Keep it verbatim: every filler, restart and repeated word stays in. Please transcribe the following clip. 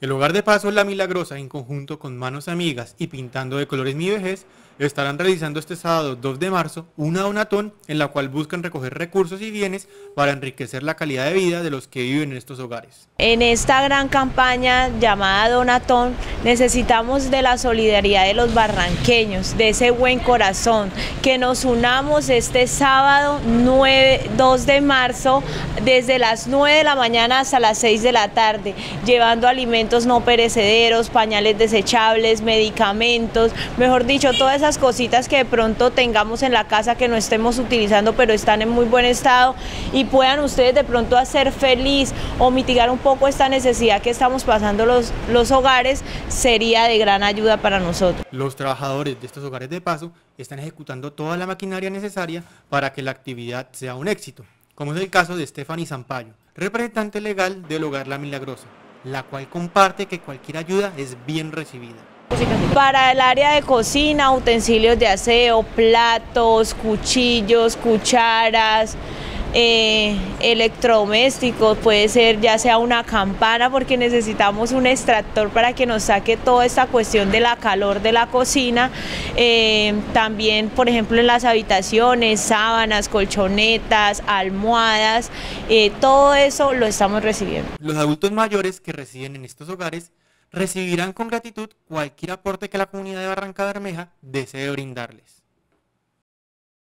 El Hogar de Paso La Milagrosa, en conjunto con Manos Amigas y Pintando de Colores Mi Vejez, estarán realizando este sábado dos de marzo una donatón en la cual buscan recoger recursos y bienes para enriquecer la calidad de vida de los que viven en estos hogares. En esta gran campaña llamada Donatón necesitamos de la solidaridad de los barranqueños, de ese buen corazón, que nos unamos este sábado dos de marzo desde las nueve de la mañana hasta las seis de la tarde, llevando alimentos no perecederos, pañales desechables, medicamentos, mejor dicho, todas esas cositas que de pronto tengamos en la casa que no estemos utilizando pero están en muy buen estado y puedan ustedes de pronto hacer feliz o mitigar un poco esta necesidad que estamos pasando los, los hogares, sería de gran ayuda para nosotros. Los trabajadores de estos hogares de paso están ejecutando toda la maquinaria necesaria para que la actividad sea un éxito, como es el caso de Stephanie Zampayo, representante legal del Hogar La Milagrosa, la cual comparte que cualquier ayuda es bien recibida. Para el área de cocina, utensilios de aseo, platos, cuchillos, cucharas, eh, electrodomésticos, puede ser ya sea una campana porque necesitamos un extractor para que nos saque toda esta cuestión de la calor de la cocina, eh, también por ejemplo en las habitaciones, sábanas, colchonetas, almohadas, eh, todo eso lo estamos recibiendo. Los adultos mayores que residen en estos hogares recibirán con gratitud cualquier aporte que la comunidad de Barranca Bermeja desee brindarles.